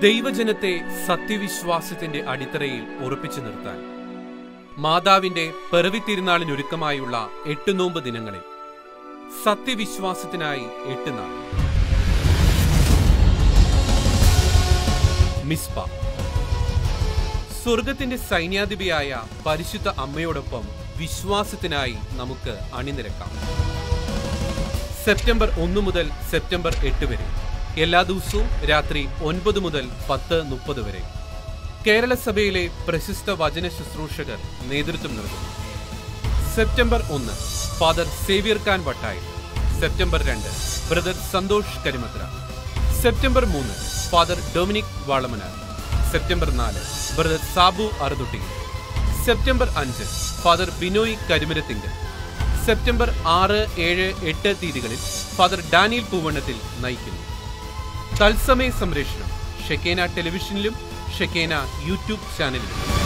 ദൈവജനത്തെ സത്യവിശ്വാസത്തിന്റെ അടിത്തറയിൽ ഉറപ്പിച്ചു നിർത്താൻ മാതാവിന്റെ പിറവി തിരുനാളിനൊരുക്കമായുള്ള 8 നോമ്പ് ദിനങ്ങളിൽ സത്യവിശ്വാസത്തിനായി 8 നാൾ. മിസ്പ. സ്വർഗത്തിന്റെ സൈന്യാധിപയായ പരിശുദ്ധ അമ്മയോടൊപ്പം വിശ്വാസത്തിനായി നമുക്ക് അണിനിരക്കാം. സെപ്റ്റംബർ 1 മുതൽ സെപ്റ്റംബർ 8 വരെ എല്ലാ ദിവസവും രാത്രി 9 മുതൽ 10:30 വരെ കേരള സഭയിലെ പ്രശസ്ത വചന ശുശ്രൂഷകർ നേതൃത്വം നൽകുന്നു. September 1 father Xavier Khan Vattayi. September 2 brother Santhosh Karimathra. September 3 father Dominic Valamanar. September 4 brother Sabu Aruthutty. September 5 father Binoy Karimarathinkal. September 6, 7, 8 തീയതികളിൽ ഫാദർ ഡാനിയൽ പൂവണ്ണത്തിൽ നയിക്കുന്നു. തത്സമയ സംപ്രേഷണം ഷെക്കേന ടെലിവിഷനിലും ഷെക്കേന യൂട്യൂബ് ചാനലിലും.